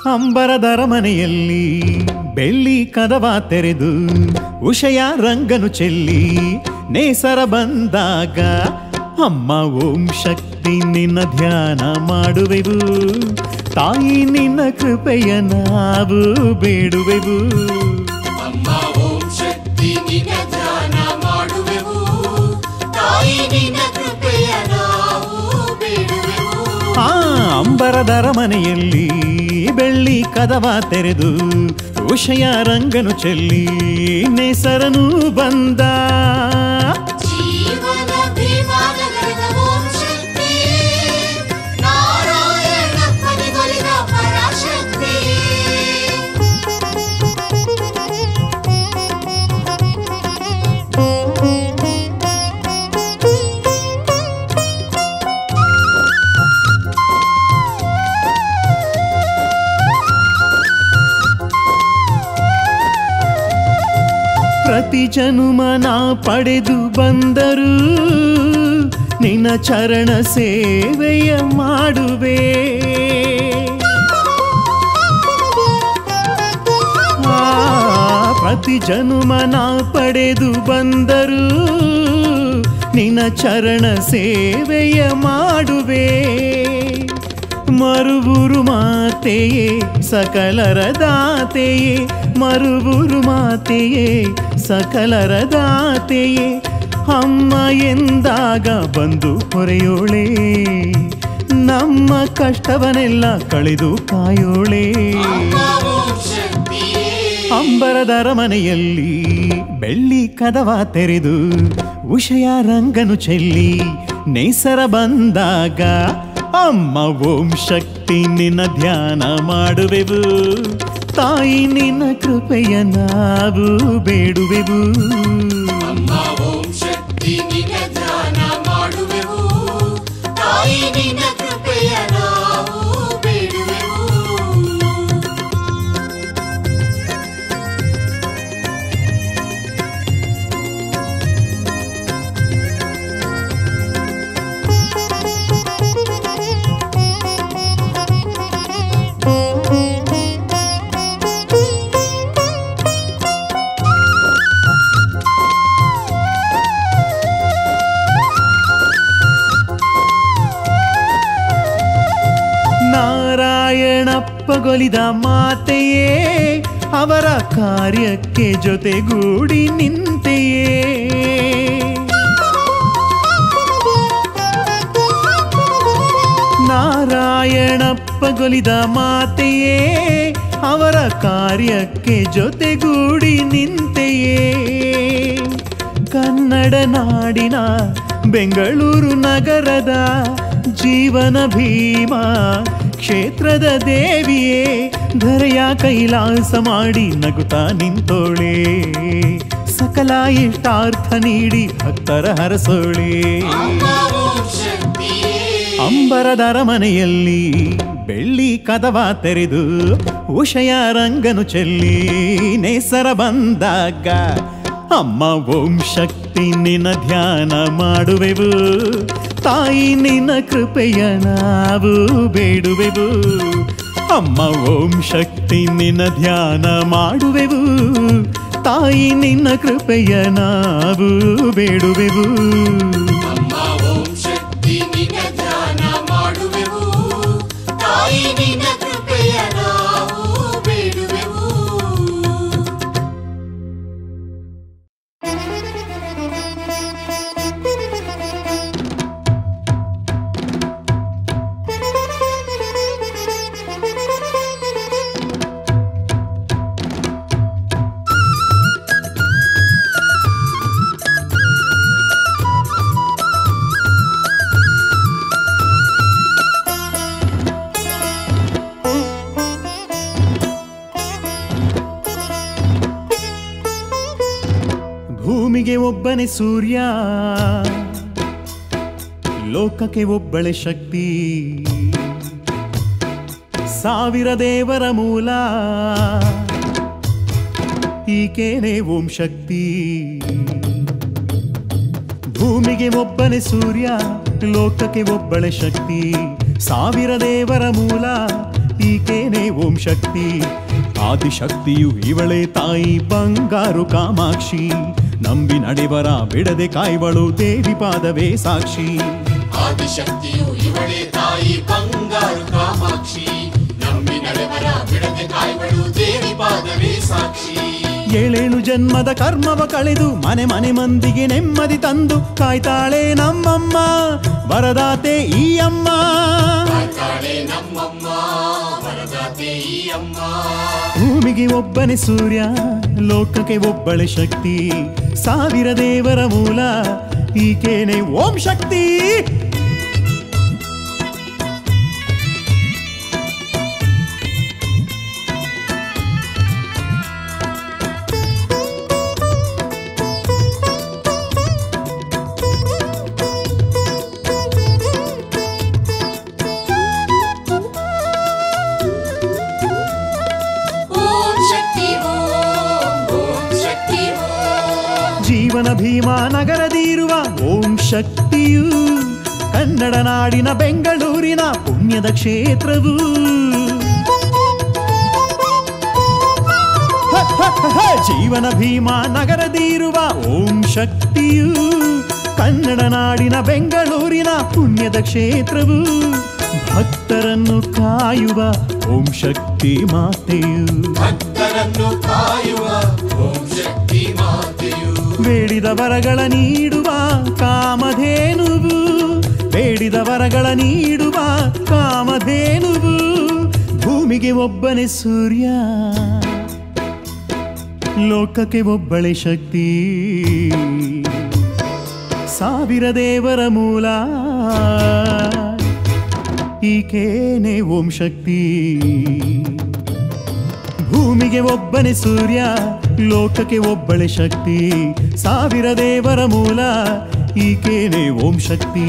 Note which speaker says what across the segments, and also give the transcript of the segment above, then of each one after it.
Speaker 1: ಅಂಬರದ ಅರಮನೆಯಲ್ಲಿ ಬೆಳ್ಳಿ ಕದವ ತೆರೆದು ಉಷಯ ರಂಗನು ಚೆಲ್ಲಿ ನೇಸರ ಬಂದಾಗ ಅಮ್ಮ ಓಂ ಶಕ್ತಿ ನಿನ್ನ ಧ್ಯಾನ ಮಾಡುವೆವು, ತಾಯಿ ನಿನ್ನ ಕೃಪೆಯ ನಾವು ಬೇಡುವೆವು.
Speaker 2: ಅಮ್ಮ ಓಂ ಶಕ್ತಿ ನಿನ್ನ ಧ್ಯಾನ ಮಾಡುವೆವು, ತಾಯಿ ನಿನ್ನ ಕೃಪೆಯ ನಾವು ಬೇಡುವೆವು.
Speaker 1: ಅಂಬರದ ಅರಮನೆಯಲ್ಲಿ ಬೆಳ್ಳಿ ಕದವ ತೆರೆದು ಉಷಯ ರಂಗನು ಚೆಲ್ಲಿ ನೇಸರನು ಬಂದ.
Speaker 2: ಜೀವನ ಭೀಮಾನಗರದ ಓಂ ಶಕ್ತಿ, ನಾರಾಯಣಪ್ಪನಿಗೊಲಿದ ಪರಾಶಕ್ತಿ.
Speaker 1: ಪ್ರತಿ ಜನುಮನ ಪಡೆದು ಬಂದರು ನಿನ್ನ ಚರಣ ಸೇವೆಯ ಮಾಡುವೆ. ಪ್ರತಿ ಜನುಮನ ಪಡೆದು ಬಂದರು ನಿನ್ನ ಚರಣ ಸೇವೆಯ ಮಾಡುವೆ. ಮರುಬುರು ಮಾತೆಯೇ ಸಕಲರ ದಾತೆಯೇ, ಮರುಬುರು ಮಾತೆಯೇ ಸಕಲರ ದಾತೆಯೇ, ಅಮ್ಮ ಎಂದಾಗ ಬಂದು ಹೊರೆಯೋಳೆ, ನಮ್ಮ ಕಷ್ಟವನ್ನೆಲ್ಲ ಕಳೆದು ಕಾಯೋಳೆ. ಅಂಬರದ ಅರಮನೆಯಲ್ಲಿ ಬೆಳ್ಳಿ ಕದವ ತೆರೆದು ಉಷಯ ರಂಗನು ಚೆಲ್ಲಿ ನೇಸರ ಬಂದಾಗ ಅಮ್ಮ ಓಂ ಶಕ್ತಿ ನಿನ್ನ ಧ್ಯಾನ ಮಾಡುವೆವು, ತಾಯಿ ನಿನ್ನ ಕೃಪೆಯ ನಾವು ಬೇಡುವೆವು.
Speaker 2: ಅಮ್ಮ ಓಂ ಶಕ್ತಿ ನಿನ್ನ ಧ್ಯಾನ ಮಾಡುವೆವು, ತಾಯಿ ನಿನ್ನ ಕೃಪೆಯ ನಾವು ಬೇಡುವೆವು.
Speaker 1: ನಾರಾಯಣಪ್ಪಗೊಲಿದ ಮಾತೆಯೇ ಅವರ ಕಾರ್ಯಕ್ಕೆ ಜೊತೆಗೂಡಿ ನಿಂತೆಯೇ. ನಾರಾಯಣಪ್ಪಗೊಲಿದ ಮಾತೆಯೇ ಅವರ ಕಾರ್ಯಕ್ಕೆ ಜೊತೆಗೂಡಿ ನಿಂತೆಯೇ. ಕನ್ನಡ ನಾಡಿನ ಬೆಂಗಳೂರು ನಗರದ ಜೀವನ ಭೀಮ ಕ್ಷೇತ್ರದ ದೇವಿಯೇ ಧರೆಯ ಕೈಲಾಸ ಮಾಡಿ ನಗುತ್ತಾ ನಿಂತೋಳೆ, ಸಕಲ ಇಷ್ಟಾರ್ಥ ನೀಡಿ ಭಕ್ತರ ಹರಸೋಳೆ. ಅಂಬರದ ಅರಮನೆಯಲ್ಲಿ ಬೆಳ್ಳಿ ಕದವ ತೆರೆದು ಉಷಯ ರಂಗನು ಚೆಲ್ಲಿ ನೇಸರ ಬಂದಾಗ ಅಮ್ಮ ಓಂ ಶಕ್ತಿ ನಿನ್ನ ಧ್ಯಾನ ಮಾಡುವೆವು, ತಾಯಿ ನಿನ್ನ ಕೃಪೆಯ ನಾವು ಬೇಡುವೆವು. ಅಮ್ಮ ಓಂ ಶಕ್ತಿ ನಿನ್ನ ಧ್ಯಾನ ಮಾಡುವೆವು, ತಾಯಿ ನಿನ್ನ ಕೃಪೆಯ ನಾವು ಬೇಡುವೆವು.
Speaker 2: ಅಮ್ಮ ಓಂ ಶಕ್ತಿ ನಿನ್ನ ಧ್ಯಾನ ಮಾಡುವೆವು, ತಾಯಿ ನಿನ್ನ ಕೃಪೆಯ ನಾವು ಬೇಡುವೆವು.
Speaker 1: ಭೂಮಿಗೆ ಒಬ್ಬನೇ ಸೂರ್ಯ, ಲೋಕಕ್ಕೆ ಒಬ್ಬಳೆ ಶಕ್ತಿ, ಸಾವಿರ ದೇವರ ಮೂಲ ಈಕೆನೇ ಓಂ ಶಕ್ತಿ. ಭೂಮಿಗೆ ಒಬ್ಬನೇ ಸೂರ್ಯ, ಲೋಕಕ್ಕೆ ಒಬ್ಬಳೆ ಶಕ್ತಿ, ಸಾವಿರ ದೇವರ ಮೂಲ ಈಕೆನೇ ಓಂ ಶಕ್ತಿ ಆದಿಶಕ್ತಿಯು ಇವಳೆ ತಾಯಿ ಬಂಗಾರು ಕಾಮಾಕ್ಷಿ ನಂಬಿ ನಡೆವರ ಬಿಡದೆ ಕಾಯ್ವಳು ದೇವಿ ಪಾದವೇ ಸಾಕ್ಷಿ
Speaker 2: ಆದಿಶಕ್ತಿಯು ಇವಳೆ ತಾಯಿ ಬಂಗಾರು ಕಾಮಾಕ್ಷಿ ನಂಬಿ ನಡೆವರ ಬಿಡದೆ ಕಾಯ್ವಳು ದೇವಿ ಪಾದವೇ ಸಾಕ್ಷಿ
Speaker 1: ಏಳೇಳು ಜನ್ಮದ ಕರ್ಮವ ಕಳೆದು ಮನೆ ಮನೆ ಮಂದಿಗೆ ನೆಮ್ಮದಿ ತಂದು ಕಾಯ್ತಾಳೆ ನಮ್ಮಮ್ಮ ವರದಾತೆ ಈ ಅಮ್ಮ
Speaker 2: ಕಾಯ್ತಾಳೆ ನಮ್ಮಮ್ಮ ವರದಾತೆ ಈ ಅಮ್ಮ
Speaker 1: ಭೂಮಿಗೆ ಒಬ್ಬನೇ ಸೂರ್ಯ ಲೋಕಕ್ಕೆ ಒಬ್ಬಳೆ ಶಕ್ತಿ ಸಾವಿರ ದೇವರ ಮೂಲ ಈಕೇನೆ ಓಂ ಶಕ್ತಿ ಜೀವನ ಭೀಮಾ ನಗರದಿರುವ ಓಂ ಶಕ್ತಿಯು ಕನ್ನಡ ನಾಡಿನ ಬೆಂಗಳೂರಿನ ಪುಣ್ಯದ ಕ್ಷೇತ್ರವು ಜೀವನ ಭೀಮಾ ನಗರದಿರುವ ಓಂ ಶಕ್ತಿಯು ಕನ್ನಡ ನಾಡಿನ ಬೆಂಗಳೂರಿನ ಪುಣ್ಯದ ಕ್ಷೇತ್ರವು ಭಕ್ತರನ್ನು ಕಾಯುವ ಓಂ ಶಕ್ತಿ ಮಾತೆಯು
Speaker 2: ಭಕ್ತರನ್ನು ಕಾಯುವ ಓಂ ಶಕ್ತಿ ಮಾತೆಯು
Speaker 1: ಬೇಡಿದ ವರಗಳ ನೀಡುವ ಕಾಮಧೇನುವು ಬೇಡಿದ ವರಗಳ ನೀಡುವ ಕಾಮಧೇನುವು ಭೂಮಿಗೆ ಒಬ್ಬನೇ ಸೂರ್ಯ ಲೋಕಕ್ಕೆ ಒಬ್ಬಳೆ ಶಕ್ತಿ ಸಾವಿರ ದೇವರ ಮೂಲ ಈಕೇನೆ ಓಂ ಶಕ್ತಿ ಭೂಮಿಗೆ ಒಬ್ಬನೇ ಸೂರ್ಯ ಲೋಕಕ್ಕೆ ಒಬ್ಬಳೆ ಶಕ್ತಿ ಸಾವಿರ ದೇವರ ಮೂಲ ಈಕೇನೆ ಓಂ ಶಕ್ತಿ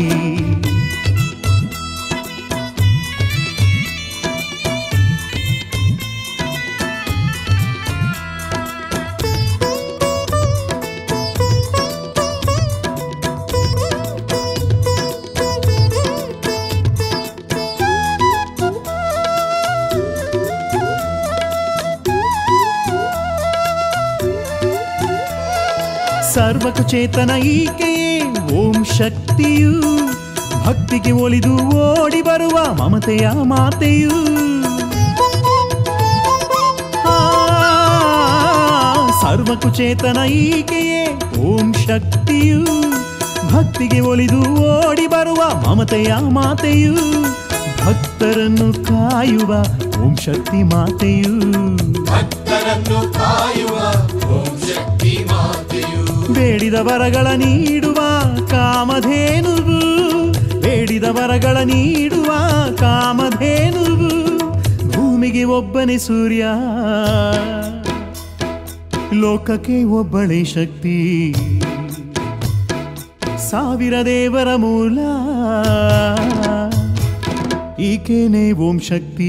Speaker 1: ಸರ್ವಕ ಚೇತನ ಈಕೆಯೇ ಓಂ ಶಕ್ತಿಯು ಭಕ್ತಿಗೆ ಒಲಿದು ಓಡಿ ಬರುವ ಮಮತೆಯ ಮಾತೆಯು ಸರ್ವಕ ಚೇತನ ಈಕೆಯೇ ಓಂ ಶಕ್ತಿಯು ಭಕ್ತಿಗೆ ಒಲಿದು ಓಡಿ ಬರುವ ಮಮತೆಯ ಮಾತೆಯು ಭಕ್ತರನ್ನು ಕಾಯುವ ಓಂ ಶಕ್ತಿ ಮಾತೆಯು
Speaker 2: ಭಕ್ತರನ್ನು ಕಾಯುವ ಓಂ ಶಕ್ತಿ ಮಾತೆಯು
Speaker 1: ಬೇಡಿದ ವರಗಳ ನೀಡುವ ಕಾಮಧೇನುವು ಬೇಡಿದ ವರಗಳ ನೀಡುವ ಕಾಮಧೇನುವು ಭೂಮಿಗೆ ಒಬ್ಬನೇ ಸೂರ್ಯ ಲೋಕಕ್ಕೆ ಒಬ್ಬಳೆ ಶಕ್ತಿ ಸಾವಿರ ದೇವರ ಮೂಲ ಈಕೇನೆ ಓಂ ಶಕ್ತಿ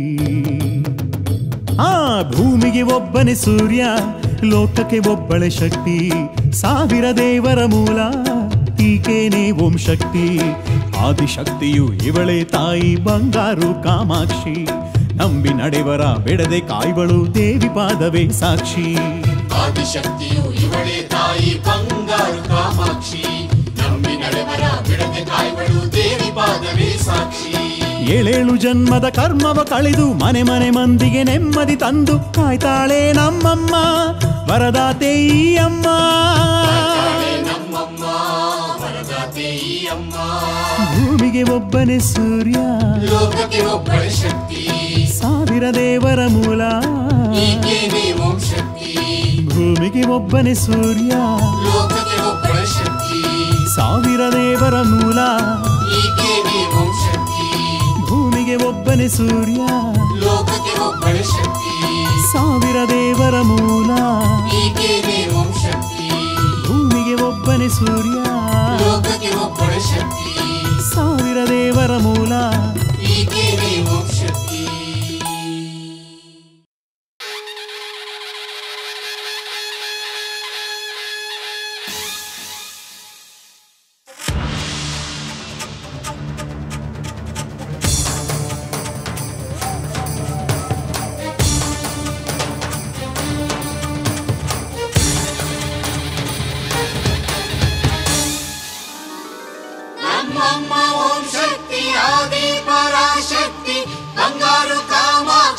Speaker 1: ಭೂಮಿಗೆ ಒಬ್ಬನೇ ಸೂರ್ಯ ಲೋಕಕ್ಕೆ ಒಬ್ಬಳೆ ಶಕ್ತಿ ಸಾವಿರ ದೇವರ ಮೂಲ ಈಕೇನೆ ಓಂ ಶಕ್ತಿ ಆದಿಶಕ್ತಿಯು ಇವಳೆ ತಾಯಿ ಬಂಗಾರು ಕಾಮಾಕ್ಷಿ ನಂಬಿ ನಡೆವರ ಬಿಡದೆ ಕಾಯ್ವಳು ದೇವಿ ಪಾದವೇ ಸಾಕ್ಷಿ
Speaker 2: ಆದಿಶಕ್ತಿಯು ಇವಳೆ ತಾಯಿ ಬಂಗಾರು ಕಾಮಾಕ್ಷಿ ನಂಬಿ ನಡೆವರ ಬಿಡದೆ ಕಾಯ್ವಳು ದೇವಿ ಪಾದವೇ ಸಾಕ್ಷಿ
Speaker 1: ಏಳೇಳು ಜನ್ಮದ ಕರ್ಮವ ಕಳೆದು ಮನೆ ಮನೆ ಮಂದಿಗೆ ನೆಮ್ಮದಿ ತಂದು ಕಾಯ್ತಾಳೆ ನಮ್ಮಮ್ಮ ವರದಾತೆ ಈ ಅಮ್ಮ
Speaker 2: ನಮ್ಮಮ್ಮ ವರದಾತೆ ಈ ಅಮ್ಮ
Speaker 1: ಭೂಮಿಗೆ ಒಬ್ಬನೇ ಸೂರ್ಯ
Speaker 2: ಲೋಕಕ್ಕೆ ಒಬ್ಬಳೆ ಶಕ್ತಿ
Speaker 1: ಸಾವಿರ ದೇವರ ಮೂಲ
Speaker 2: ಈಕೆನೇ ಓಂ ಶಕ್ತಿ
Speaker 1: ಭೂಮಿಗೆ ಒಬ್ಬನೇ ಸೂರ್ಯ
Speaker 2: ಲೋಕಕ್ಕೆ ಒಬ್ಬಳೆ ಶಕ್ತಿ
Speaker 1: ಸಾವಿರ ದೇವರ ಮೂಲ
Speaker 2: ಈಕೆನೇ ಓಂ ಶಕ್ತಿ
Speaker 1: ಭೂಮಿಗೆ ಒಬ್ಬನೇ ಸೂರ್ಯ
Speaker 2: ಲೋಕಕ್ಕೆ ಒಬ್ಬಳೆ ಶಕ್ತಿ
Speaker 1: ಸಾವಿರ ದೇವರ ಮೂಲ
Speaker 2: ಈಕೆನೇ ಓಂ ಶಕ್ತಿ
Speaker 1: ಭೂಮಿಗೆ ಒಬ್ಬನೇ ಸೂರ್ಯ
Speaker 2: ಲೋಕಕ್ಕೆ ಒಬ್ಬಳೆ ಶಕ್ತಿ
Speaker 1: ಸಾವಿರ ದೇವರ ಮೂಲ
Speaker 2: ಈಕೆನೇ ಓಂ ಶಕ್ತಿ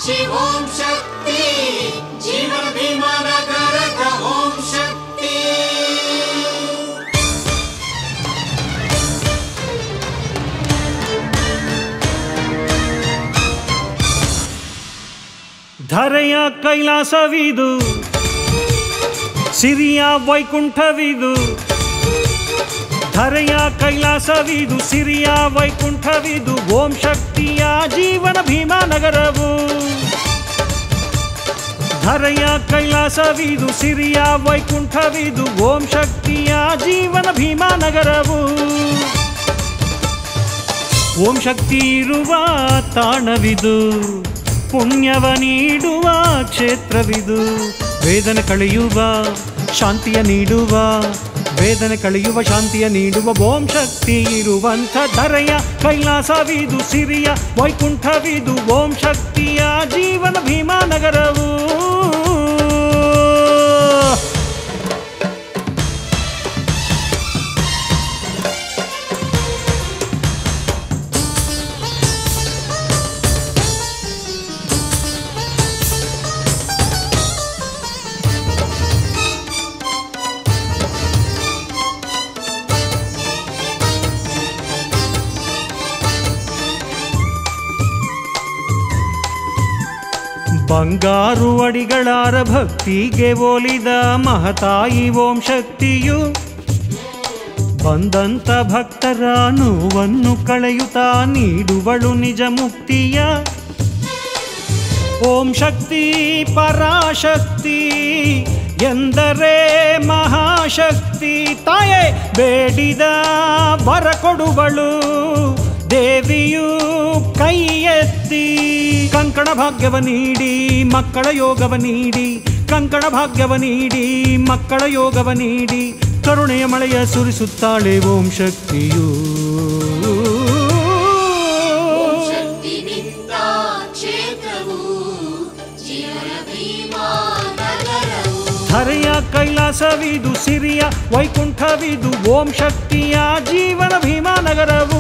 Speaker 2: ಕಾಮಾಕ್ಷಿ ಓಂ ಶಕ್ತಿ ಜೀವನ ಭೀಮಾ ನಗರದ ಓಂ ಶಕ್ತಿ
Speaker 3: ಧರೆಯ ಕೈಲಾಸವಿದು ಸಿರಿಯ ವೈಕುಂಠವಿದು ಧರೆಯ ಕೈಲಾಸವಿದು ಸಿರಿಯ ವೈಕುಂಠವಿದು ಓಂ ಶಕ್ತಿಯ ಜೀವನ ಭೀಮಾ ನಗರವು ಧರೆಯ ಕೈಲಾಸವಿದು ಸಿರಿಯ ವೈಕುಂಠವಿದು ಓಂ ಶಕ್ತಿಯ ಜೀವನ ಭೀಮಾ ನಗರವು ಓಂ ಶಕ್ತಿ ಇರುವ ತಾಣವಿದು ಪುಣ್ಯವ ನೀಡುವ ಕ್ಷೇತ್ರವಿದು ವೇದನೆ ಕಳೆಯುವ ಶಾಂತಿಯ ನೀಡುವ ವೇದನೆ ಕಳೆಯುವ ಶಾಂತಿಯ ನೀಡುವ ಓಂ ಶಕ್ತಿ ಇರುವಂಥ ಧರೆಯ ಕೈಲಾಸವಿದು ಸಿರಿಯ ವೈಕುಂಠವಿದು ಓಂ ಶಕ್ತಿಯ ಜೀವನ ಭೀಮಾ ನಗರವು ಬಂಗಾರು ಅಡಿಗಳಾರ ಭಕ್ತಿಗೆ ಒಲಿದ ಮಹತಾಯಿ ಓಂ ಶಕ್ತಿಯು ಬಂದಂತ ಭಕ್ತರ ನೋವನ್ನು ಕಳೆಯುತ್ತಾ ನೀಡುವಳು ನಿಜ ಮುಕ್ತಿಯ ಓಂ ಶಕ್ತಿ ಪರಾಶಕ್ತಿ ಎಂದರೆ ಮಹಾಶಕ್ತಿ ತಾಯೇ ಬೇಡಿದ ವರ ಕೊಡುವಳು ದೇವಿಯು ಕೈ ಎತ್ತಿ ಕಂಕಣ ಭಾಗ್ಯವ ನೀಡಿ ಮಕ್ಕಳ ಯೋಗವ ನೀಡಿ ಕಂಕಣ ಭಾಗ್ಯವ ನೀಡಿ ಮಕ್ಕಳ ಯೋಗವ ನೀಡಿ ಕರುಣೆಯ ಮಳೆಯ ಸುರಿಸುತ್ತಾಳೆ ಓಂ ಶಕ್ತಿಯು ಧರೆಯ ಕೈಲಾಸವಿದು ಸಿರಿಯ ವೈಕುಂಠವಿದು ಓಂ ಶಕ್ತಿಯ ಜೀವನ ಭೀಮಾ ನಗರವು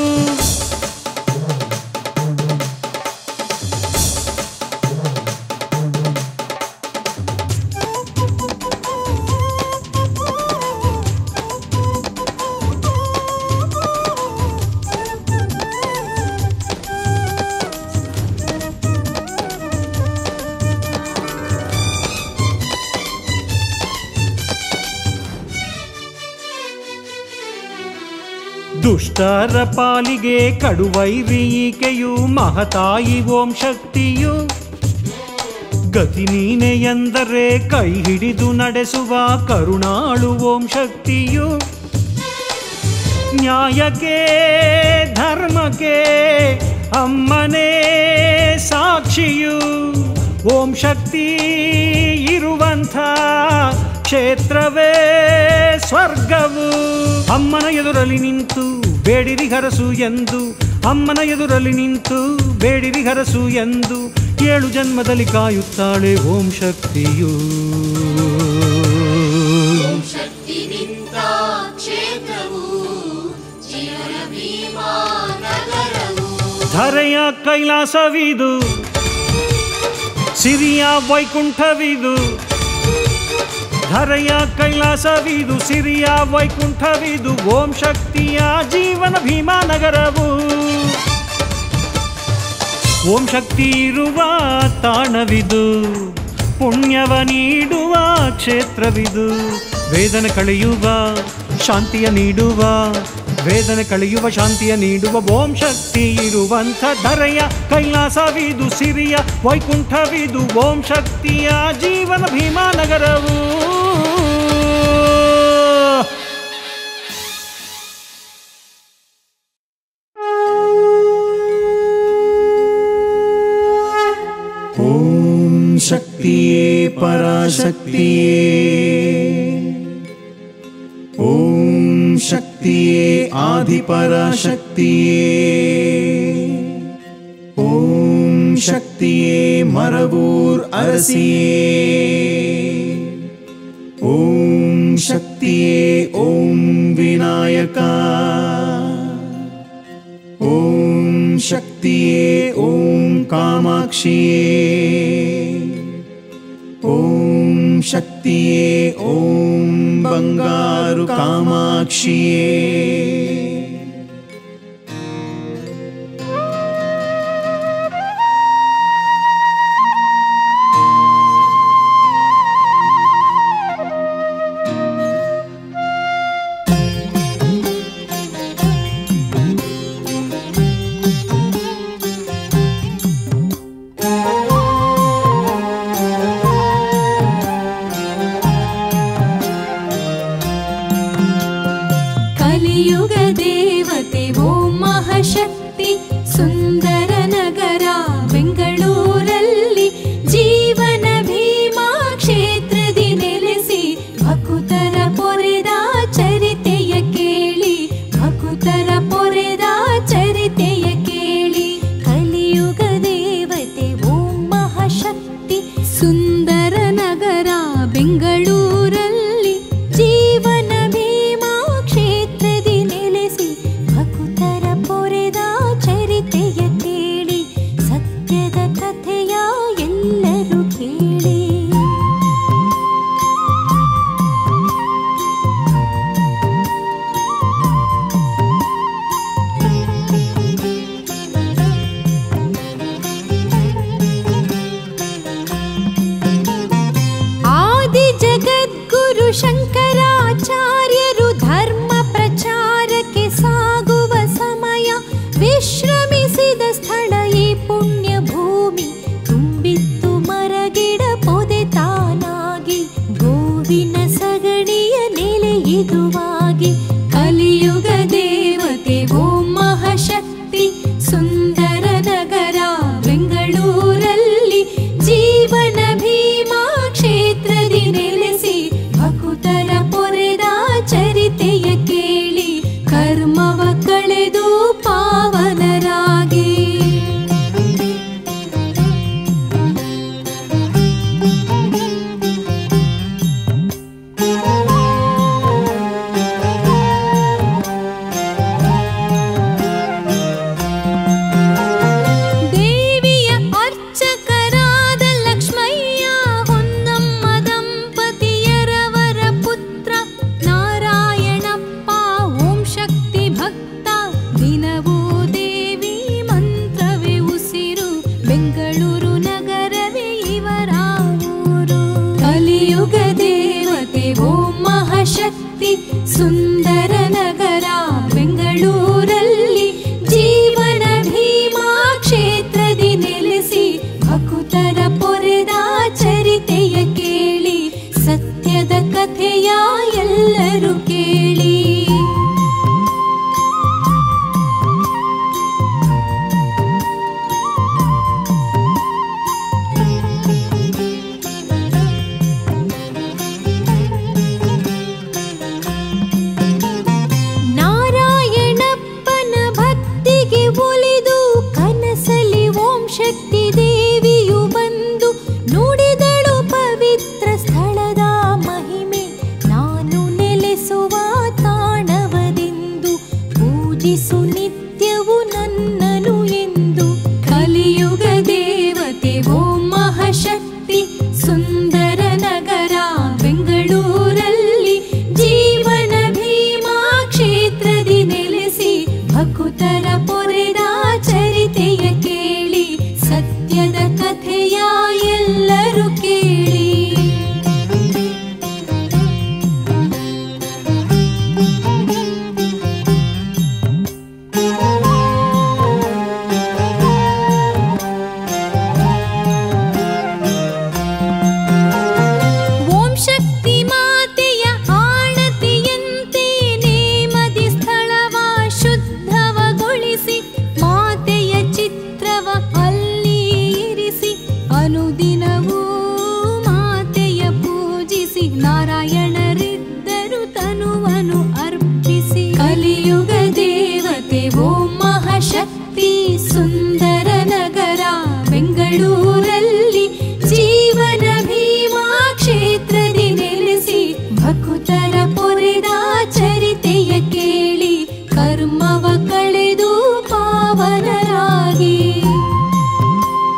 Speaker 3: ದುಷ್ಟರ ಪಾಲಿಗೆ ಕಡುವೈರಿಯಿಕೆಯು ಮಹತಾಯಿ ಓಂ ಶಕ್ತಿಯು ಗತಿ ನೀನೆ ಎಂದರೆ ಕೈ ಹಿಡಿದು ನಡೆಸುವ ಕರುಣಾಳು ಓಂ ಶಕ್ತಿಯು ನ್ಯಾಯಕ್ಕೆ ಧರ್ಮಕ್ಕೆ ಅಮ್ಮನೇ ಸಾಕ್ಷಿಯು ಓಂ ಶಕ್ತಿ ಇರುವಂಥ ಕ್ಷೇತ್ರವೇ ಸ್ವರ್ಗವು ಅಮ್ಮನ ಎದುರಲ್ಲಿ ನಿಂತು ಬೇಡಿರಿ ಹರಸು ಎಂದು ಅಮ್ಮನ ಎದುರಲ್ಲಿ ನಿಂತು ಬೇಡಿರಿ ಹರಸು ಎಂದು 7 ಜನ್ಮದಲ್ಲಿ ಕಾಯುತ್ತಾಳೆ ಓಂ ಶಕ್ತಿಯು ಧರೆಯ ಕೈಲಾಸವಿದು ಸಿರಿಯ ವೈಕುಂಠವಿದು ಧರೆಯ ಕೈಲಾಸವಿದು ಸಿರಿಯ ವೈಕುಂಠವಿದು ಓಂ ಶಕ್ತಿಯ ಜೀವನ ಭೀಮಾ ನಗರವು ಓಂ ಶಕ್ತಿ ಇರುವ ತಾಣವಿದು ಪುಣ್ಯವ ನೀಡುವ ಕ್ಷೇತ್ರವಿದು ವೇದನೆ ಕಳೆಯುವ ಶಾಂತಿಯ ನೀಡುವ ವೇದನೆ ಕಳೆಯುವ ಶಾಂತಿಯ ನೀಡುವ ಓಂ ಶಕ್ತಿ ಇರುವಂಥ ಧರೆಯ ಕೈಲಾಸವಿದು ಸಿರಿಯ ವೈಕುಂಠವಿದು ಓಂ ಶಕ್ತಿಯ ಜೀವನ ಭೀಮಾ ನಗರವು
Speaker 1: ಓಂ ಶಕ್ತಿಯೇ ಪರಾಶಕ್ತಿಯೇ ಓಂ ಶಕ್ತಿಯೇ ಆದಿಪರಾಶಕ್ತಿಯೇ ಓಂ ಶಕ್ತಿಯೇ ಮರವೂರ್ ಅರಸಿಯೇ ಓಂ ಶಕ್ತಿಯೇ ಓಂ ವಿನಾಯಕ ಓಂ ಶಕ್ತಿಯೇ ಓಂ ಕಾಮಾಕ್ಷಿಯೇ ಓಂ ಶಕ್ತಿಯೇ ಓಂ ಬಂಗಾರು ಕಾಮಾಕ್ಷಿಯೇ
Speaker 4: ಶಂಕರಾಚಾರ್ಯರು ಧರ್ಮ ಪ್ರಚಾರಕ್ಕೆ ಸಾಗುವ ಸಮಯ ವಿಶ್ರಮಿಸಿದ ಸ್ಥಳ ಈ ಪುಣ್ಯ ಭೂಮಿ ತುಂಬಿತ್ತು ಮರಗಿಡ ಪೊದೆ ತಾನಾಗಿ ಗೋವಿನ ಸಗಣಿಯ ನೆಲೆ ಇದುವಾಗಿ ಕಲಿಯುಗ ದೇವತೆ ಓಂ ಮಹಾಶಕ್ತಿ ಸುಂದರ ನಗರ ಬೆಂಗಳೂರಲ್ಲಿ ಜೀವನ ಭೀಮಾ ಕ್ಷೇತ್ರದಿ ನೆಲೆಸಿ ಭಕುತರ ಪೊರೆದ ಚರಿತೆಯ ಕೇಳಿ ಕರ್ಮವ ಕಳೆದು ಪಾವನರಾಗಿ ದೇವಿಯ ಅರ್ಚಕರಾದ ಲಕ್ಷ್ಮಯ್ಯ ಹೊನ್ನಮ್ಮ ದಂಪತಿಯರವರ ಪುತ್ರ ನಾರಾಯಣಪ್ಪ ಓಂ ಶಕ್ತಿ ಭಕ್ತ ದಿನವೂ ದೇವಿ ಮಂತ್ರವೇ ಉಸಿರು ಬೆಂಗಳೂರು ನಗರವೇ ಇವರ ಊರು ಕಲಿಯುಗ ದೇವತೆ ಓಂ ಮಹಾಶಕ್ತಿ ಸುಂದರ ನಗರ ಬೆಂಗಳೂರಲ್ಲಿ ಜೀವನ ಭೀಮಾ ಕ್ಷೇತ್ರದಿ ನೆಲೆಸಿ ಭಕುತರ ಪೊರೆದ ಚರಿತೆಯ ಕೇಳಿ ಸತ್ಯದ ಕಥೆಯ ಎಲ್ಲರೂ ಕೇಳಿ ನಾರಾಯಣಪ್ಪನ ಭಕ್ತಿಗೆ ಒಲಿದು ಕನಸಲಿ ಓಂ ಶಕ್ತಿ ದೇವಿಯು ಬಂದು ನುಡಿದಳು ಪವಿತ್ರ ಸ್ಥಳದ ಮಹಿಮೆ ನಾನು ನೆಲೆಸುವ ತಾಣವದೆಂದು ಪೂಜಿಸು ನಿತ್ಯವು ನನ್ನನು ಎಂದು ಕಲಿಯುಗ ದೇವತೆ ಓಂ ಮಹಾಶಕ್ತಿ ಸುಂದರ ನಗರ ಬೆಂಗಳೂರಲ್ಲಿ ಜೀವನ ಭೀಮಾ ಕ್ಷೇತ್ರದಿ ನೆಲೆಸಿ ಭಕುತರ ಪೊರೆದ ಚರಿತೆಯ ಕೇಳಿ ಸತ್ಯದ ಕಥೆಯ ಎಲ್ಲರೂ ಕೇಳಿ ಓಂ ಶಕ್ತಿ ಮಾತೆಯ ಆಣತಿಯಂತೆ ನೇಮದಿ ಸ್ಥಳವ ಶುದ್ಧವಗೊಳಿಸಿ ಮಾತೆಯ ಚಿತ್ರವ ಅಲ್ಲಿ ಇರಿಸಿ ಅನುದಿನವೂ ಮಾತೆಯ ಪೂಜಿಸಿ ನಾರಾಯಣರಿದ್ದರು ತನುವನ್ನು ಅರ್ಪಿಸಿ ಕಲಿಯುಗ ದೇವತೆ ಓಂ ಮಹಾಶಕ್ತಿ ಸುಂದರ ನಗರ ಬೆಂಗಳೂರಲ್ಲಿ ಜೀವನ ಭೀಮಾ ಕ್ಷೇತ್ರದಿ ನೆಲೆಸಿ ಭಕುತರ ಪೊರೆದ ಚರಿತೆಯ ಕೇಳಿ ಕರ್ಮವ ಕಳೆದು ಪಾವನರಾಗಿ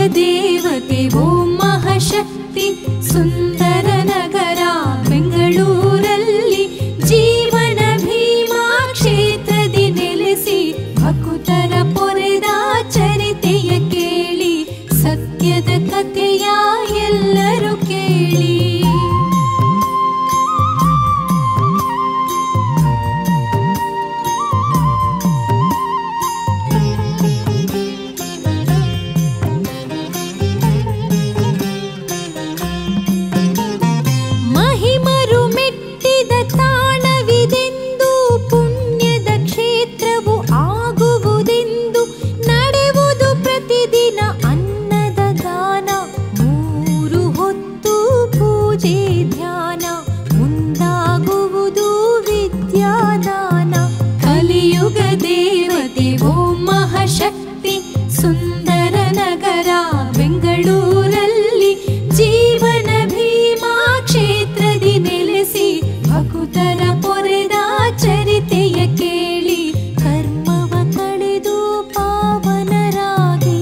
Speaker 4: ದೇವತೆ ಓಂ ಮಹಾಶಕ್ತಿ ಸುಂದರ ನಗರ ಬೆಂಗಳೂರಲ್ಲಿ ಜೀವನ ಭೀಮಾ ಕ್ಷೇತ್ರದಿ ನೆಲೆಸಿ ಭಕುತರ ಪೊರೆದ ಚರಿತೆಯ ಕೇಳಿ ಸತ್ಯದ ಕಥೆಯ ಎಲ್ಲರೂ ಕೇಳಿ. ಮಹಿಮರು ಮೆಟ್ಟಿದ ತಾಣವಿದೆಂದು ಪುಣ್ಯದ ಕ್ಷೇತ್ರವು ಆಗುವುದೆಂದು ನಡೆಯುವುದು ಪ್ರತಿದಿನ ಅನ್ನದ ದಾನ 3 ಹೊತ್ತು ಪೂಜೆ ಧ್ಯಾನ ಮುಂದಾಗುವುದು ವಿದ್ಯಾದಾನ. ಕಲಿಯುಗ ದೇವತೆ ಓಂ ಮಹಾಶಕ್ತಿ ಸುಂದರ ನಗರ ಬೆಂಗಳೂರಲ್ಲಿ ಜೀವನ ಭೀಮಾ ಕ್ಷೇತ್ರದಿ ನೆಲೆಸಿ ಭಕುತರ ಪೊರೆದ ಚರಿತೆಯ ಕೇಳಿ ಕರ್ಮವ ಕಳೆದು ಪಾವನರಾಗಿ.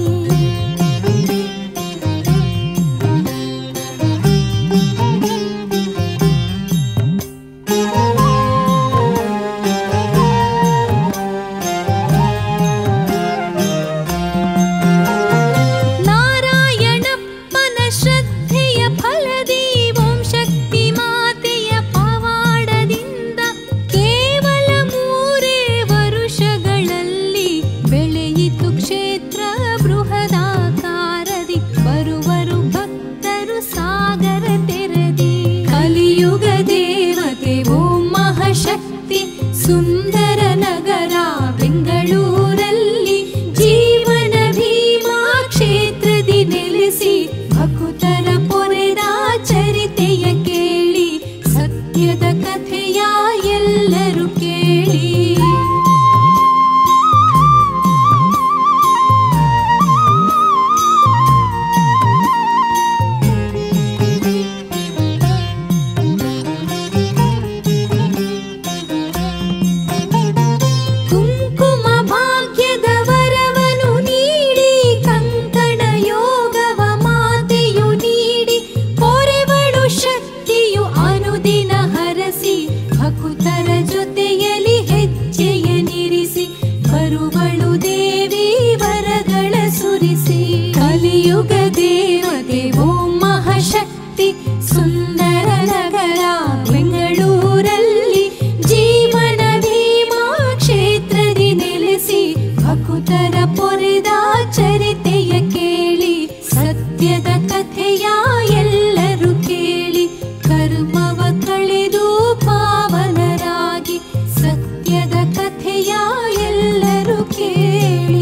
Speaker 4: ನಾರಾಯಣಪ್ಪನ ಶ್ರದ್ಧೆಯ ಫಲದಿ ಓಂ ಶಕ್ತಿ ಮಾತೆಯ ಪವಾಡದಿಂದ ಕೇವಲ 3 ವರುಷಗಳಲ್ಲಿ ಬೆಳೆಯಿತು ಕ್ಷೇತ್ರ ಬೃಹದಾಕಾರದಿ ಬರುವರು ಭಕ್ತರು ಸಾಗರ ತೆರೆದಿ. ಕಲಿಯುಗ ದೇವತೆ ಓಂ ಮಹಾಶಕ್ತಿ ಸುಂದರ ನಗರ ಬೆಂಗಳೂರಲ್ಲಿ ಜೀವನ ಭೀಮಾ ಕ್ಷೇತ್ರದಿ ನೆಲೆಸಿ ಭಕುತರ ಪೊರೆದ ಚರಿತೆಯ ಕೇಳಿ ಸತ್ಯದ ಕಥೆಯ ಎಲ್ಲರೂ ಕೇಳಿ. ಕುಂಕುಮ ಭಾಗ್ಯದ ವರವನು ನೀಡಿ ಕಂಕಣ ಯೋಗವ ಮಾತೆಯು ನೀಡಿ ಪೊರೆವಳು ಶಕ್ತಿಯು ಅನುದಿನ ಹರಸಿ ಭಕುತರ ಜೊತೆಯಲ್ಲಿ ಹೆಜ್ಜೆಯ ನಿರಿಸಿ ಬರುವಳು ದೇವಿ ವರಗಳ ಸುರಿಸಿ. ಕಲಿಯುಗ ದೇವತೆ ಓಂ ಮಹಾಶಕ್ತಿ ಸುಂದರ ನಗರ ಬೆಂಗಳೂರಲ್ಲಿ ಜೀವನ ಭೀಮಾ ಕ್ಷೇತ್ರದಿ ನೆಲೆಸಿ ಭಕುತರ ಪೊರೆದ ಚರಿತೆಯ ಕೇಳಿ ಸತ್ಯದ ಕಥೆಯ ಎಲ್ಲರೂ ಕೇಳಿ ಕರ್ಮವ ಕಳೆದು ಪಾವನರಾಗಿ ಸತ್ಯದ ಕಥೆಯ ಎಲ್ಲರೂ ಕೇಳಿ.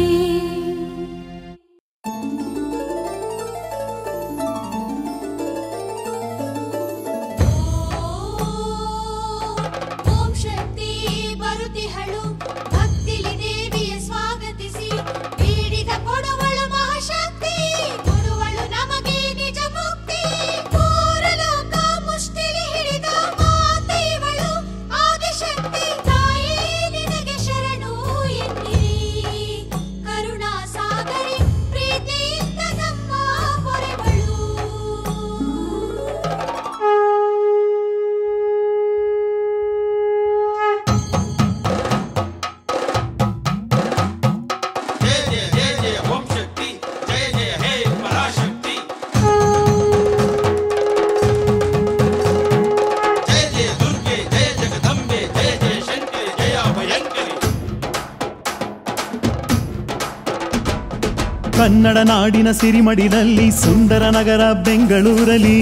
Speaker 5: ಓಂ ಶಕ್ತಿ ಬರುತ್ತಿಹಳು ಭಕ್ತಿಲಿ ದೇವಿಯ ಸ್ವಾಗತಿಸಿ ಬೇಡಿದ ಕೊಡುವಳು ಮಹಾಶಕ್ತಿ ಕೊಡುವಳು ನಮಗೆ ನಿಜ ಮುಕ್ತಿ. ಪೂರಲೋಕ ಮುಷ್ಟಿಲಿ ಹಿಡಿದ ಮಾತೆ ಇವಳು ಆದಿಶಕ್ತಿ ತಾಯಿ ನಿನಗೆ ಶರಣು ಎನ್ನಿರಿ ಕರುಣಾ ಸಾಗರಿ ಪ್ರೀತಿಯಿಂದ ನಮ್ಮ ಪೊರೆವಳು.
Speaker 2: जय जय जय जय ओम शक्ति जय जय हे पराशक्ति. जय जय दुर्गे जय जगदम्बे जय जय शंकरी जय अभयंकरी.
Speaker 1: ಕನ್ನಡ ನಾಡಿನ ಸಿರಿಮಡಿನಲ್ಲಿ ಸುಂದರ ನಗರ ಬೆಂಗಳೂರಲ್ಲಿ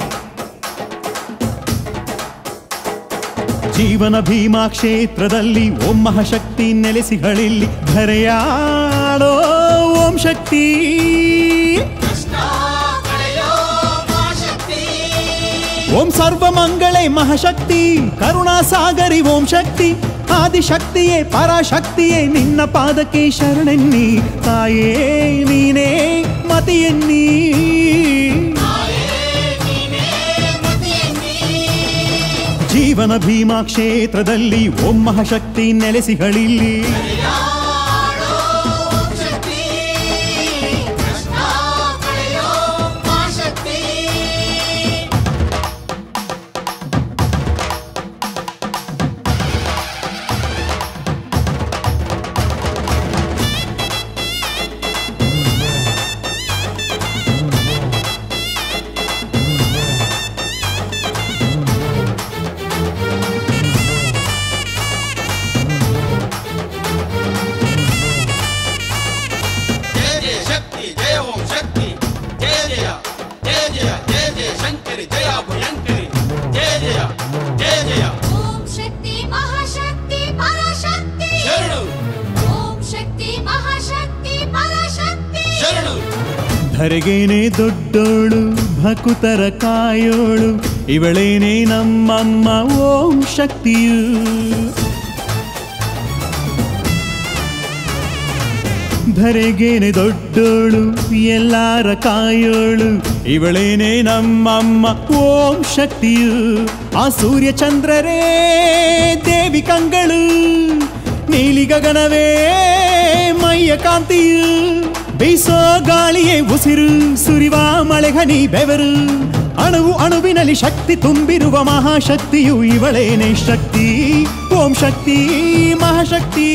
Speaker 1: ಜೀವನ ಭೀಮಾ ಕ್ಷೇತ್ರದಲ್ಲಿ ಓಂ ಮಹಾಶಕ್ತಿ ನೆಲೆಸಿಗಳಿಲ್ಲಿ ಧರೆಯಾಡೋ ಓಂ ಶಕ್ತಿ.
Speaker 2: ಕೃಷ್ಣ ಕಳೆಯೋ ಮಹಾಶಕ್ತಿ.
Speaker 1: ಓಂ ಸರ್ವಮಂಗಳೇ ಮಹಾಶಕ್ತಿ ಕರುಣಾ ಸಾಗರಿ ಓಂ ಶಕ್ತಿ ಆದಿಶಕ್ತಿಯೇ ಪರಾಶಕ್ತಿಯೇ ನಿನ್ನ ಪಾದಕ್ಕೆ ಶರಣೆನ್ನಿ ತಾಯೇ ನೀನೇ ಮತಿಯೆನ್ನಿ. ಜೀವನ ಭೀಮಾ ಕ್ಷೇತ್ರದಲ್ಲಿ ಓಂ ಮಹಾಶಕ್ತಿ ನೆಲೆಸಿಗಳಿಲ್ಲಿ
Speaker 2: ಓಂ ಶಕ್ತಿ ಕೃಷ್ಣ
Speaker 1: ಧರೆಗೇನೆ ದೊಡ್ಡೋಳು ಭಕುತರ ಕಾಯೋಳು ಇವಳೇನೆ ನಮ್ಮಮ್ಮ ಓಂ ಶಕ್ತಿಯು. ಧರೆಗೇನೆ ದೊಡ್ಡೋಳು ಎಲ್ಲಾರ ಕಾಯೋಳು ಇವಳೇನೆ ನಮ್ಮಮ್ಮ ಓಂ ಶಕ್ತಿಯು. ಆ ಸೂರ್ಯ ಚಂದ್ರರೇ ದೇವಿ ಕಂಗಳು, ನೀಲಿ ಗಗನವೇ ಮೈಯ ಕಾಂತಿಯು. ಬೀಸೋ ಗಾಳಿಯೇ ಉಸಿರು, ಸುರಿವ ಮಳೆಹನಿ ಬೆವರು, ಅಣುವು ಅಣುವಿನಲ್ಲಿ ಶಕ್ತಿ ತುಂಬಿರುವ ಮಹಾಶಕ್ತಿಯು ಇವಳೇನೆ ಶಕ್ತಿ ಓಂ ಶಕ್ತಿ ಮಹಾಶಕ್ತಿ.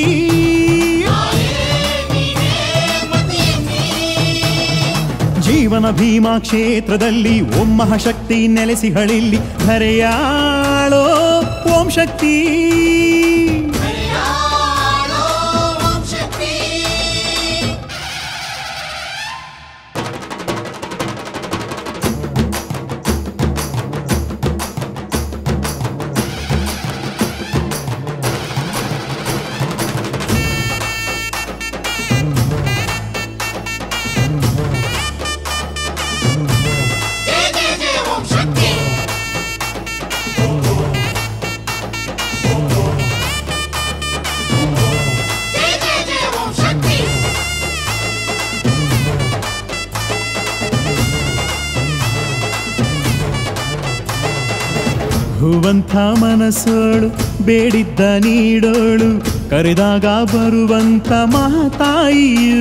Speaker 1: ಜೀವನ ಭೀಮಾ ಕ್ಷೇತ್ರದಲ್ಲಿ ಓಂ ಮಹಾಶಕ್ತಿ ನೆಲೆಸಿಹಳಿಲ್ಲಿ ಧರೆಯಾಳೋ ಓಂ ಶಕ್ತಿ. ಹೂವಂಥ ಮನಸ್ಸೋಳು ಬೇಡಿದ್ದ ನೀಡೋಳು ಕರೆದಾಗ ಬರುವಂಥ ಮಹಾತಾಯಿಯು.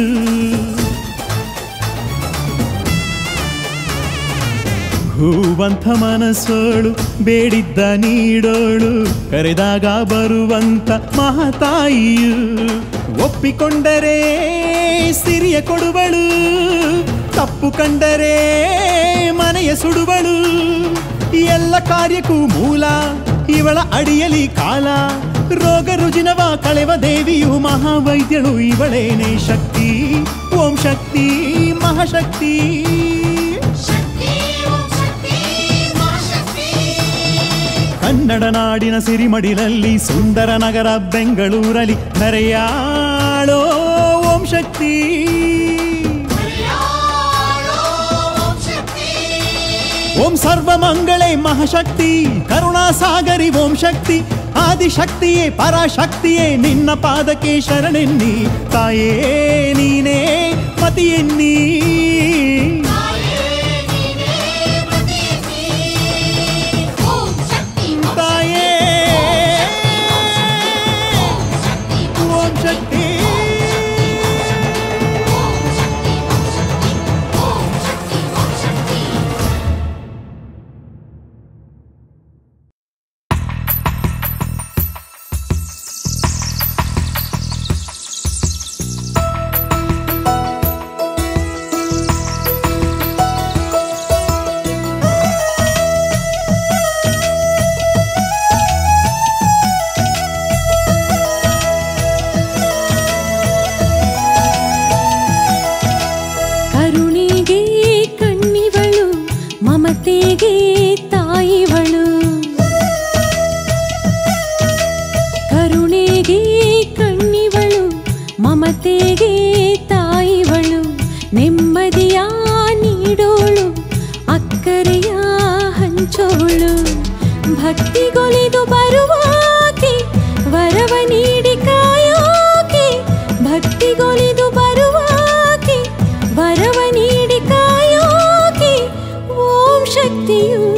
Speaker 1: ಹೂವಂಥ ಮನಸ್ಸೋಳು ಬೇಡಿದ್ದ ನೀಡೋಳು ಕರೆದಾಗ ಬರುವಂಥ ಮಹಾತಾಯಿಯು. ಒಪ್ಪಿಕೊಂಡರೆ ಸಿರಿಯ ಕೊಡುವಳು, ತಪ್ಪು ಕಂಡರೆ ಮನೆಯ ಸುಡುವಳು. ಎಲ್ಲ ಕಾರ್ಯಕ್ಕೂ ಮೂಲ ಇವಳ ಅಡಿಯಲಿ ಕಾಲ, ರೋಗ ರುಜಿನವ ಕಳೆವ ದೇವಿಯು ಮಹಾವೈದ್ಯಳು ಇವಳೇನೆ ಶಕ್ತಿ ಓಂ ಶಕ್ತಿ ಮಹಾಶಕ್ತಿ. ಕನ್ನಡ ನಾಡಿನ ಸಿರಿಮಡಿಲಲ್ಲಿ ಸುಂದರ ನಗರ ಬೆಂಗಳೂರಲ್ಲಿ ಧರೆಯಾಳೋ ಓಂ ಶಕ್ತಿ. ಓಂ ಸರ್ವಮಂಗಳೇ ಮಹಾಶಕ್ತಿ ಕರುಣಾ ಸಾಗರಿ ಓಂ ಶಕ್ತಿ. ಆದಿಶಕ್ತಿಯೇ ಪರಾಶಕ್ತಿಯೇ ನಿನ್ನ ಪಾದಕ್ಕೆ ಶರಣೆನ್ನಿ, ತಾಯೇ ನೀನೇ ಪತಿಯೆನ್ನಿ. ತಾಯೇ ಓಂ ಶಕ್ತಿ.
Speaker 4: ಭಕ್ತಿಗೊಲಿದು ಬರುವಾಕೆ ವರವ ನೀಡಿ ಕಾಯೋಕೆ, ಭಕ್ತಿಗೊಲಿದು ಬರುವಾಕೆ ವರವ ನೀಡಿ ಕಾಯೋಕೆ ಓಂ ಶಕ್ತಿಯು.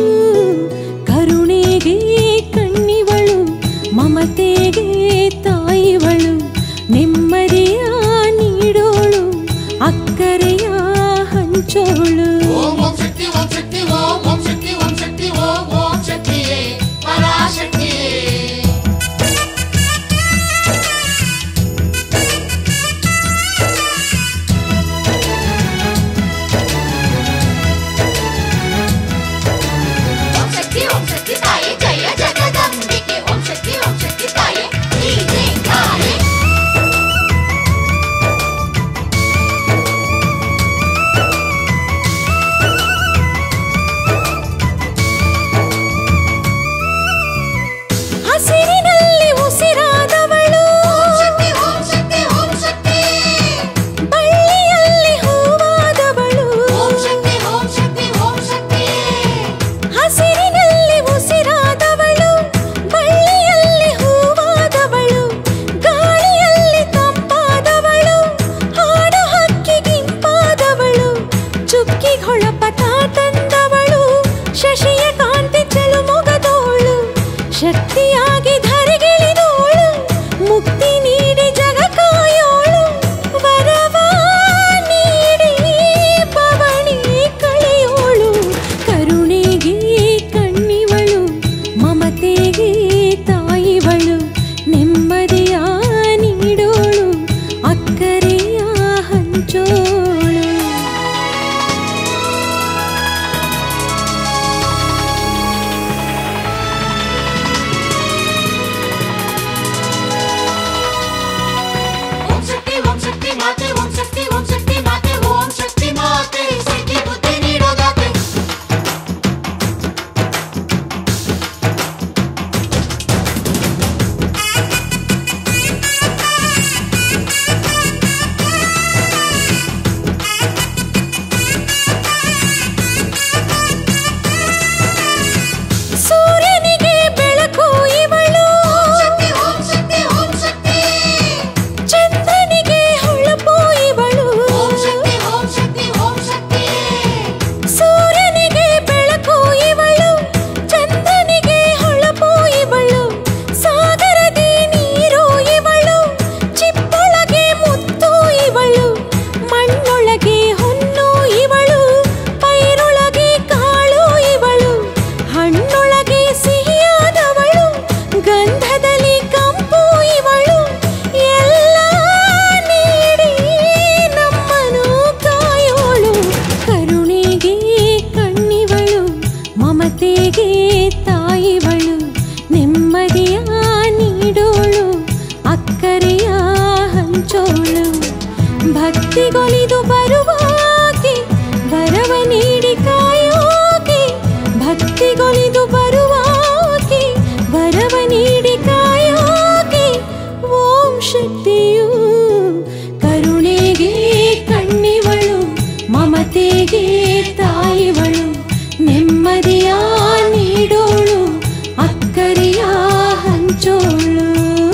Speaker 4: ಮನೆಗೆ ತಾಯಿವಳು ನೆಮ್ಮದಿಯ ನೀಡೋಳು ಅಕ್ಕರೆಯ ಹಂಚೋಳು.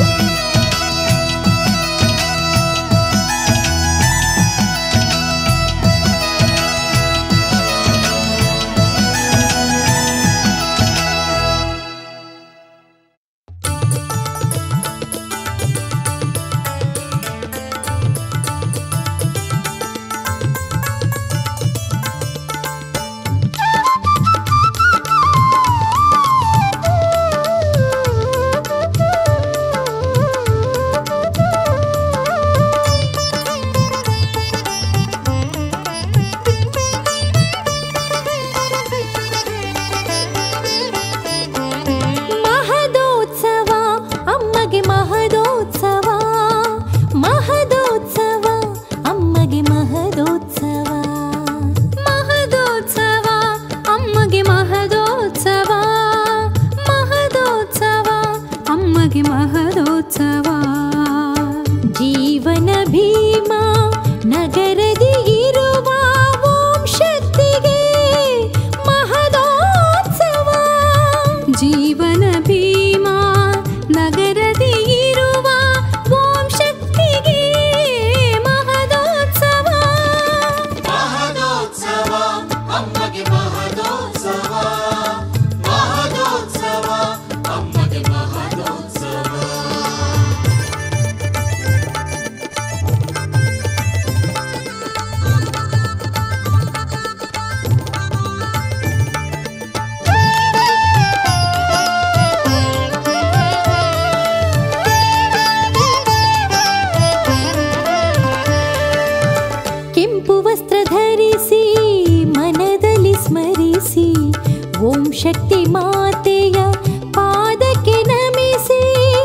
Speaker 4: ಶಕ್ತಿ ಮಾತೆಯ ಪಾದಕ್ಕೆ ನಮಿಸಿ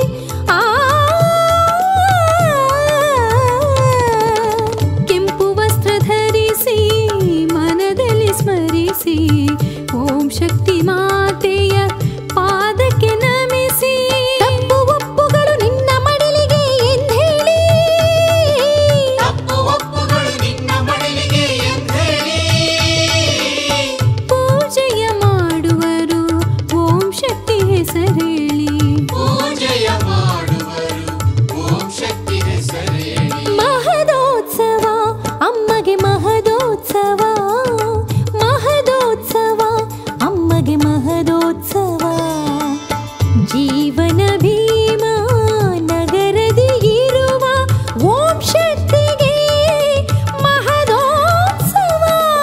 Speaker 4: ಕೆಂಪು ವಸ್ತ್ರ ಧರಿಸಿ ಮನದಲ್ಲಿ ಸ್ಮರಿಸಿ ಓಂ ಶಕ್ತಿ ಮಾತೆಯ ಪಾದಕ್ಕೆ ನಮಿಸಿ ತಪ್ಪು ಒಪ್ಪುಗಳು ನಿನ್ನ ಮಡಿಲಿಗೆ ಎಂದೇಳಿ ಪೂಜೆಯ ಮಾಡುವರು ಓಂ ಶಕ್ತಿ ಹೆಸರೇಳಿ ಮಹದೋತ್ಸವ ಅಮ್ಮಗೆ ಮಹದೋತ್ಸವ ಮಹದೋತ್ಸವ ಅಮ್ಮಗೆ ಮಹದೋತ್ಸವ ಜೀವನ ಭೀಮ ನಗರದಿ ಇರುವ ಓಂ ಶಕ್ತಿಗೆ ಮಹದೋತ್ಸವ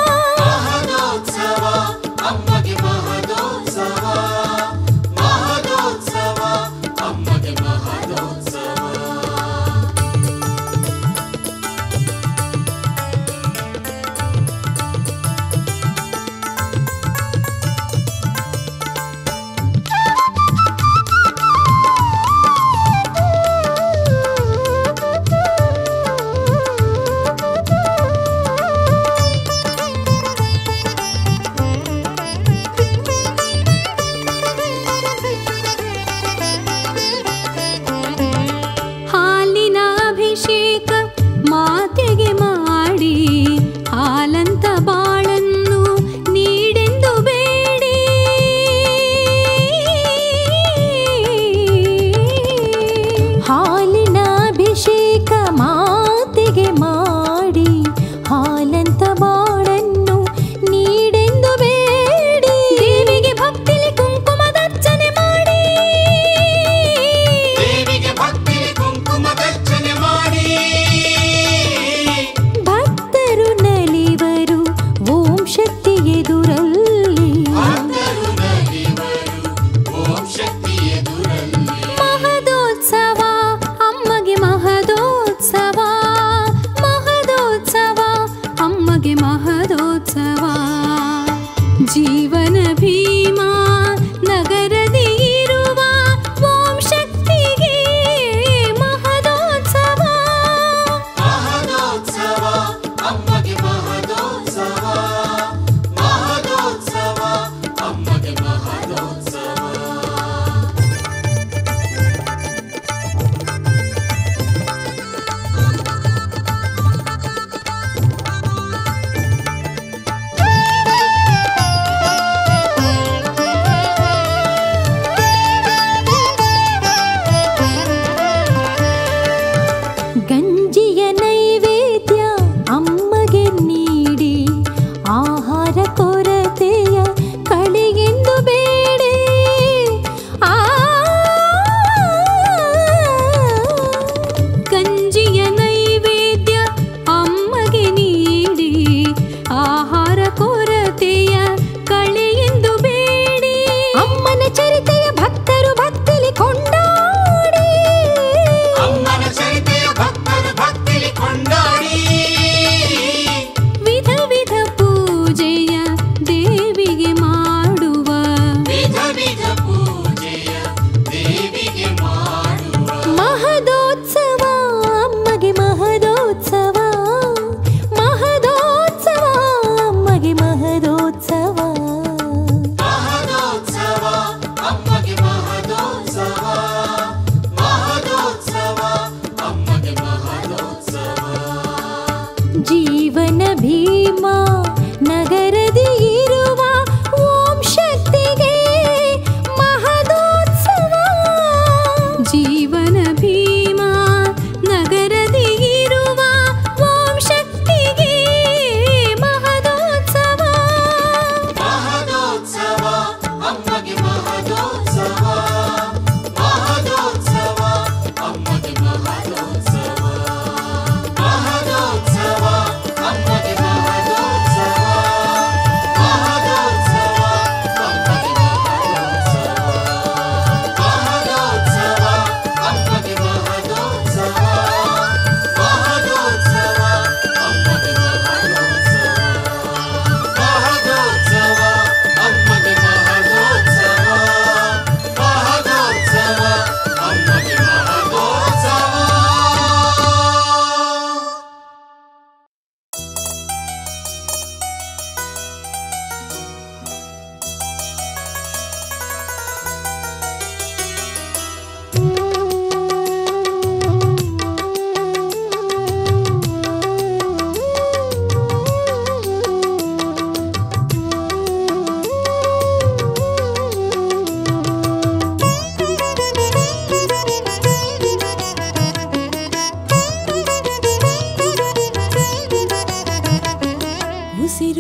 Speaker 4: ಹಾಲಿನ ಅಭಿಷೇಕ ಮಾತೆಗೆ ಮಾಡಿ ಹಾಲಂತ ಬಾಳನ್ನು ನೀಡೆಂದು ಬೇಡಿ ಹಾಲಿನ ಅಭಿಷೇಕ ಮಾತೆಗೆ ಮಾಡಿ ಹಾಲಂತ ಬಾಳನ್ನು ನೀಡೆಂದು ಬೇಡಿ ದೇವಿಗೆ ಭಕ್ತಿಲಿ ಕುಂಕುಮದರ್ಚನೆ ಮಾಡಿ ಭಕ್ತರು ನಲಿವರು ಓಂ ಶಕ್ತಿ ಎದುರಲ್ಲಿ ಮಹದೋತ್ಸವ ಅಮ್ಮಗೆ ಮಹದೋತ್ಸವ ಮಹದೋತ್ಸವ ಅಮ್ಮಗೆ ಮಹದೋತ್ಸವ ಜೀವನ ಭೀಮ ನಗರದಿ ಇರುವ ಓಂ ಶಕ್ತಿಗೆ ಮಹದೋತ್ಸವ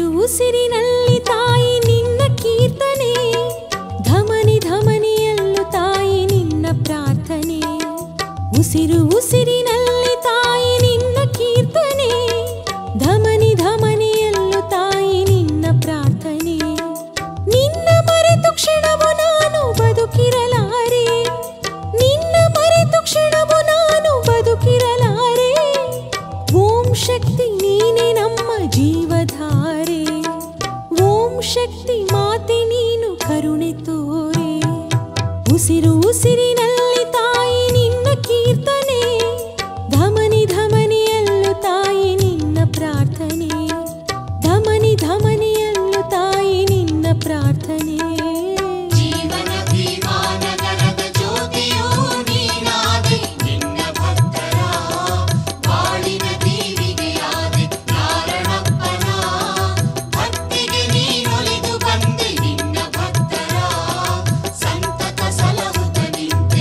Speaker 4: ಉಸಿರು ಉಸಿರಿನಲ್ಲಿ ತಾಯಿ ನಿನ್ನ ಕೀರ್ತನೆ, ಧಮನಿ ಧಮನಿಯಲ್ಲೂ ತಾಯಿ ನಿನ್ನ ಪ್ರಾರ್ಥನೆ. ಉಸಿರು ಉಸಿರಿನಲ್ಲಿ ತಾಯಿ ನಿನ್ನ ಕೀರ್ತನೆ, ಧಮನಿ ಧಮನಿಯಲ್ಲೂ ತಾಯಿ ನಿನ್ನ ಪ್ರಾರ್ಥನೆ. ನಿನ್ನ ಮರೆತು ಕ್ಷಣವು ನಾನು ಬದುಕಿರಲಾರೆ, ನಿನ್ನ ಮರೆತು ಕ್ಷಣವು ನಾನು ಬದುಕಿರಲಾರೆ. ಓಂ ಶಕ್ತಿ ನೀನೆ ನಮ್ಮ ಜೀವಧಾರೆ, ಓಂ ಶಕ್ತಿ ಮಾತೆ ನೀನು ಕರುಣೆ ತೋರೆ. ಉಸಿರು ಉಸಿರಿನಲ್ಲಿ ತಾಯಿ ನಿನ್ನ ಕೀರ್ತನೆ, ಧಮನಿ ಧಮನಿಯಲ್ಲೂ ತಾಯಿ ನಿನ್ನ ಪ್ರಾರ್ಥನೆ, ಧಮನಿ ಧಮನಿಯಲ್ಲೂ ತಾಯಿ ನಿನ್ನ ಪ್ರಾರ್ಥನೆ.
Speaker 5: ಜೀವನ ಭೀಮಾನಗರದ ಜ್ಯೋತಿಯೂ ನೀನಾದೆ, ನಿನ್ನ ಭಕ್ತರ ಬಾಳಿನ ದೀವಿಗೆಯಾದೆ. ನಾರಣಪ್ಪನ ಭಕ್ತಿಗೆ ನೀನೊಲಿದು ಬಂದೆ, ನಿನ್ನ ಭಕ್ತರ ಸಂತತ ಸಲಹುತ್ತ ನಿಂತೆ.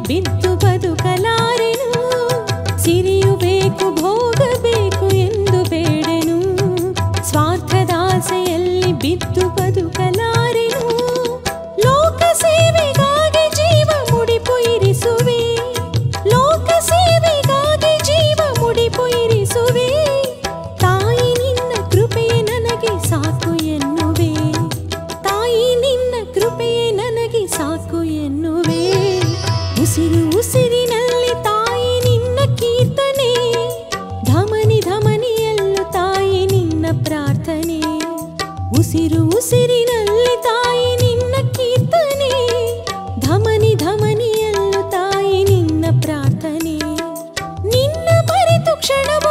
Speaker 4: ಬಿದ್ದು ಬದುಕಲಾರೆನು ಸಿರಿಯು ಬೇಕು ಭೋಗ ಬೇಕು ಎಂದು ಬೇಡೆನು ಸ್ವಾರ್ಥದಾಸೆಯಲ್ಲಿ ಬಿದ್ದು ಬದುಕಲಾರೆನು ಲೋಕ ಸೇವೆಗಾಗಿ ಜೀವ ಮುಡಿಪು ಇರಿಸುವೆ ಲೋಕ ಸೇವೆಗಾಗಿ ಜೀವ ಮುಡಿಪು ಇರಿಸುವೆ ತಾಯಿ ನಿನ್ನ ಕೃಪೆಯೇ ನನಗೆ ಸಾಕು ಎನ್ನುವೆ ತಾಯಿ ನಿನ್ನ ಕೃಪೆಯೇ ನನಗೆ ಸಾಕು ಎನ್ನುವೆ ಉಸಿರು ಉಸಿರಿನಲ್ಲಿ ತಾಯಿ ನಿನ್ನ ಕೀರ್ತನೆ ಧಮನಿ ಧಮನಿಯಲ್ಲೂ ತಾಯಿ ನಿನ್ನ ಪ್ರಾರ್ಥನೆ ಉಸಿರು ಉಸಿರಿನಲ್ಲಿ ತಾಯಿ ನಿನ್ನ ಕೀರ್ತನೆ ಧಮನಿ ಧಮನಿಯಲ್ಲೂ ತಾಯಿ ನಿನ್ನ ಪ್ರಾರ್ಥನೆ ನಿನ್ನ ಮರೆತು ಕ್ಷಣ